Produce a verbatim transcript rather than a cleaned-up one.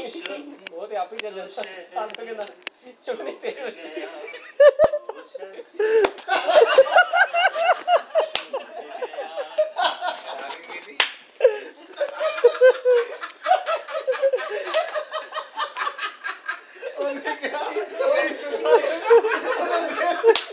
ਉਹ ਤੇ ਆਪ ਹੀ ਚੱਲ ਜਾਂਦਾ ਹੱਸ ਕੇ ਕਹਿੰਦਾ ਚੁਗਣੀ ਤੇਰੇ ਉਹਨੇ ਕਿਹਾ